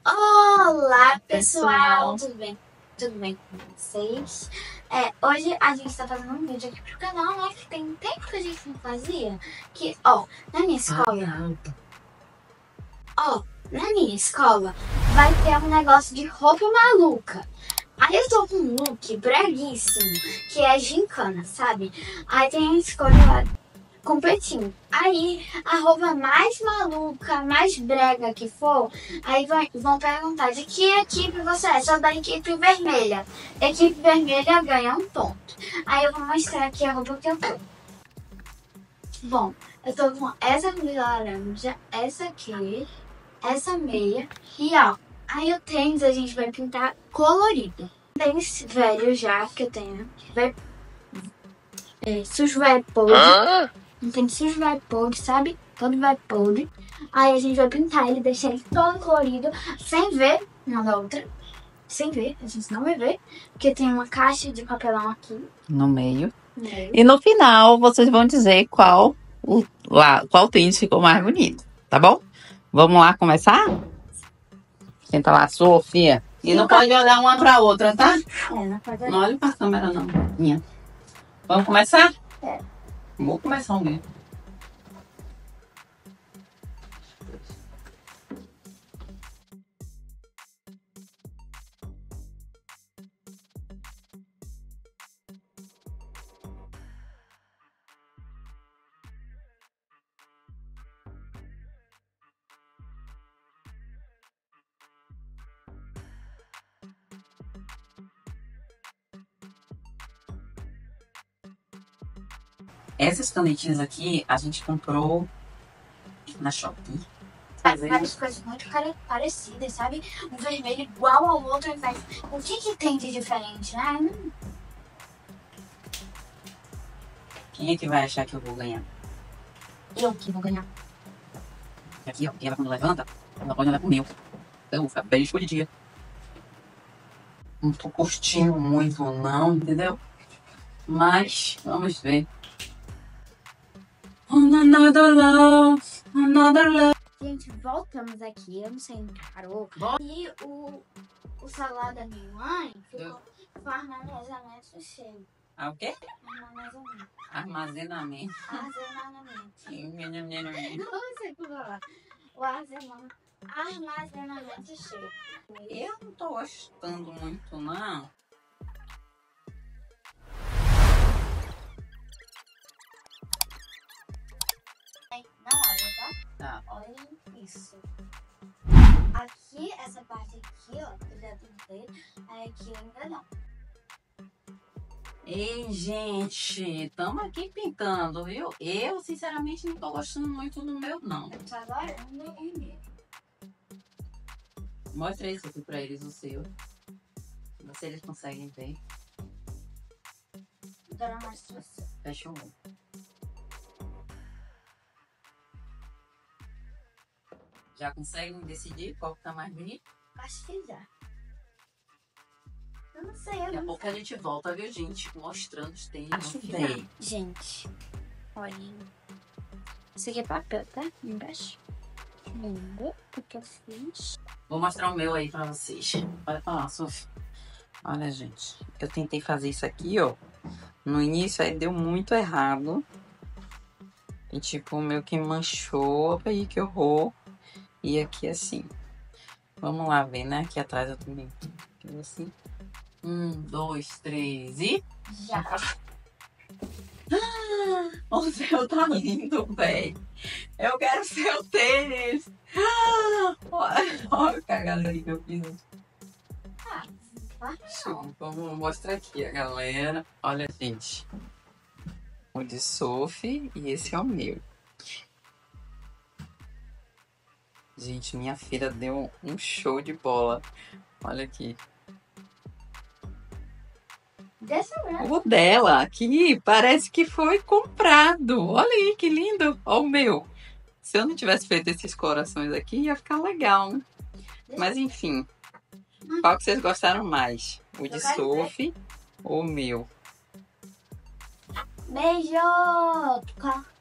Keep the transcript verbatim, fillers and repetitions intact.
Olá, pessoal! Tudo bem? Tudo bem com vocês? É, hoje a gente tá fazendo um vídeo aqui pro canal, né? Que tem tempo que a gente não fazia. Que, ó, na minha escola... Ó, na minha escola vai ter um negócio de roupa maluca. Aí eu tô com um look breguíssimo, que é gincana, sabe? Aí tem a escolha lá completinho. Aí a roupa mais maluca, mais brega que for, aí vai, vão perguntar de que equipe você é. Sou da equipe vermelha. Equipe vermelha ganha um ponto. Aí eu vou mostrar aqui a roupa que eu tô. Bom, eu tô com essa camisa laranja, essa aqui, essa meia e ó. Aí o tênis a gente vai pintar colorido. Tênis velho já que eu tenho. Vai, é, sujo vai podre. Ah? Um tênis sujo vai podre, sabe? Todo vai podre. Aí a gente vai pintar ele, deixar ele todo colorido, sem ver uma da outra. Sem ver, a gente não vai ver. Porque tem uma caixa de papelão aqui. No meio. meio. E no final vocês vão dizer qual o lá, qual tênis ficou mais bonito, tá bom? Vamos lá começar? Senta lá, Sofia. E não pode olhar uma pra outra, tá? É, não pode olhar. Não olhe pra câmera, não. Minha. Vamos começar? É. Vou começar o meu. Essas canetinhas aqui a gente comprou na Shopee. Várias coisas muito parecidas, sabe? Um vermelho igual ao outro. O que que tem de diferente, né? Quem é que vai achar que eu vou ganhar? Eu que vou ganhar. Aqui, ó, ela quando levanta, ela pode olhar pro meu. Então, vou ficar bem escolhidinha. Não tô curtindo muito, não, entendeu? Mas, vamos ver. Another love, another love. Gente, voltamos aqui, eu não sei onde parou. E o, o celular da minha mãe ficou com armazenamento cheio. Ah, o quê? Armazenamento. Armazenamento. Armazenamento. Não sei como falar. O armazenamento, armazenamento cheio. Eu não tô gostando muito, não. Não olha, tá? Tá. Olhem isso. Aqui, essa parte aqui, ó, eu já pintei. Aí aqui ainda não. Ei, gente, estamos aqui pintando, viu? Eu, sinceramente, não tô gostando muito do meu, não. Tá adorando o meu. Mostra isso aqui pra eles, o seu. Não sei se eles conseguem ver. Agora mostra o seu. Fecha o olho. Já conseguem decidir qual que tá mais bonito? Acho que já. Eu não sei, eu Daqui a não pouco a gente volta, viu, gente? Mostrando os tênis. Acho que já. Gente, olhem. Isso aqui é papel, tá? Embaixo. Lindo, porque eu fiz. Vou mostrar o meu aí pra vocês. Pode falar, Sofia. Olha, gente. Eu tentei fazer isso aqui, ó. No início, aí deu muito errado. E, tipo, o meu que manchou. Aí, que horror. E aqui, assim. Vamos lá ver, né? Aqui atrás eu também. Assim. Um, dois, três e... Já. Ah, o seu tá lindo, velho. Eu quero seu tênis. Ah, olha, olha a cagada aí que eu fiz. Ah, Show. Vamos mostrar aqui a galera. Olha, gente. O de Sophie e esse é o meu. Gente, minha filha deu um show de bola. Olha aqui. Dessa mesmo. O dela aqui parece que foi comprado. Olha aí, que lindo. Olha o meu. Se eu não tivesse feito esses corações aqui, ia ficar legal, né? Mas enfim. Qual que vocês gostaram mais? O de Sophie ou o meu? Beijo!